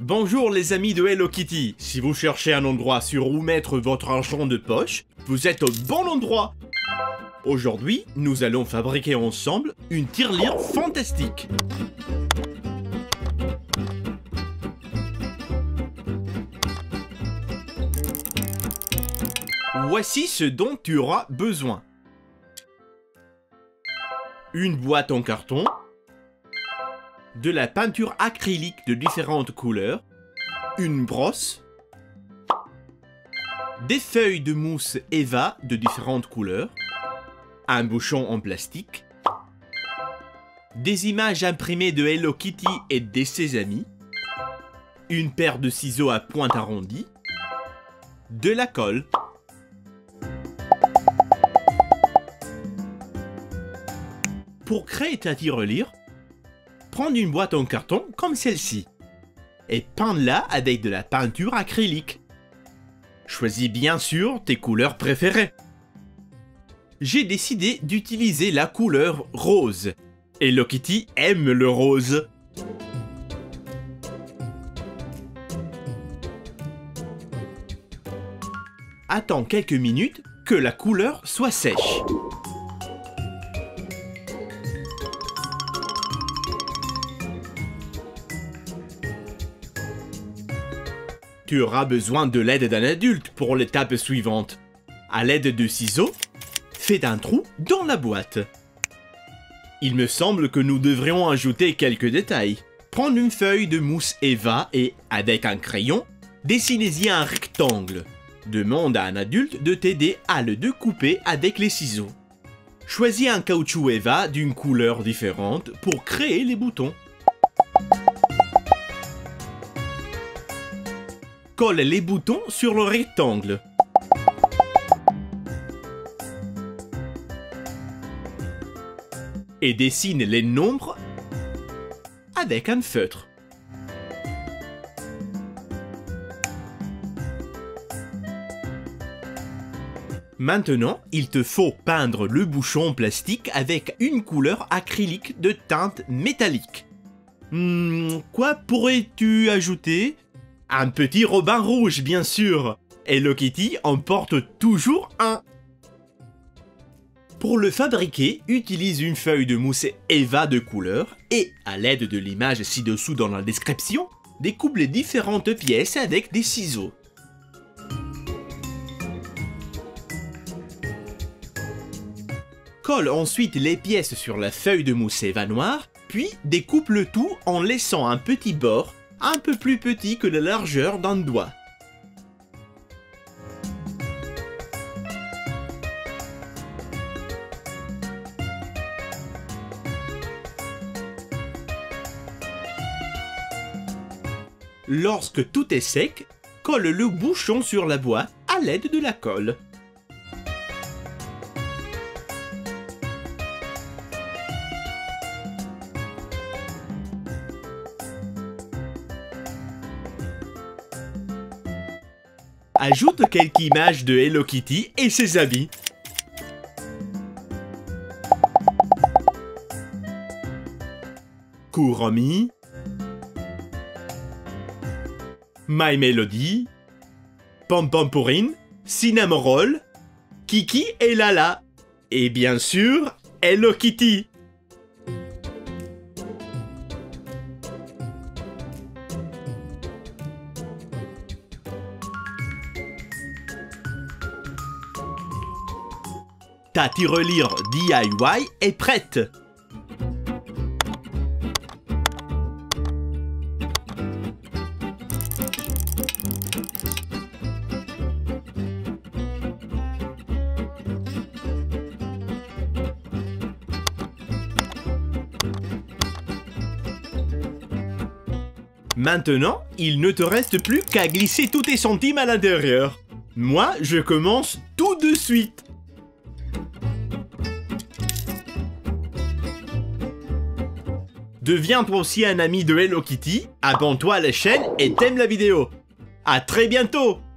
Bonjour les amis de Hello Kitty, si vous cherchez un endroit sur où mettre votre argent de poche, vous êtes au bon endroit. Aujourd'hui, nous allons fabriquer ensemble une tirelire fantastique. Voici ce dont tu auras besoin. Une boîte en carton, de la peinture acrylique de différentes couleurs, une brosse, des feuilles de mousse Eva de différentes couleurs, un bouchon en plastique, des images imprimées de Hello Kitty et de ses amis, une paire de ciseaux à pointe arrondie, de la colle. Pour créer ta tirelire, prends une boîte en carton comme celle-ci et peins-la avec de la peinture acrylique. Choisis bien sûr tes couleurs préférées. J'ai décidé d'utiliser la couleur rose. Hello Kitty aime le rose. Attends quelques minutes que la couleur soit sèche. Tu auras besoin de l'aide d'un adulte pour l'étape suivante. À l'aide de ciseaux, fais un trou dans la boîte. Il me semble que nous devrions ajouter quelques détails. Prends une feuille de mousse Eva et, avec un crayon, dessinez-y un rectangle. Demande à un adulte de t'aider à le découper avec les ciseaux. Choisis un caoutchouc Eva d'une couleur différente pour créer les boutons. Colle les boutons sur le rectangle. Et dessine les nombres avec un feutre. Maintenant, il te faut peindre le bouchon en plastique avec une couleur acrylique de teinte métallique. Quoi pourrais-tu ajouter ? Un petit robin rouge, bien sûr. Hello Kitty en porte toujours un. Pour le fabriquer, utilise une feuille de mousse Eva de couleur et, à l'aide de l'image ci-dessous dans la description, découpe les différentes pièces avec des ciseaux. Colle ensuite les pièces sur la feuille de mousse Eva noire, puis découpe le tout en laissant un petit bord un peu plus petit que la largeur d'un doigt. Lorsque tout est sec, colle le bouchon sur la boîte à l'aide de la colle. Ajoute quelques images de Hello Kitty et ses amis. Kuromi, My Melody, Pompompourine, Cinnamon Roll, Kiki et Lala. Et bien sûr, Hello Kitty. Ta tirelire DIY est prête. Maintenant, il ne te reste plus qu'à glisser tous tes centimes à l'intérieur. Moi, je commence tout de suite. Deviens toi aussi un ami de Hello Kitty, abonne-toi à la chaîne et t'aimes la vidéo. À très bientôt!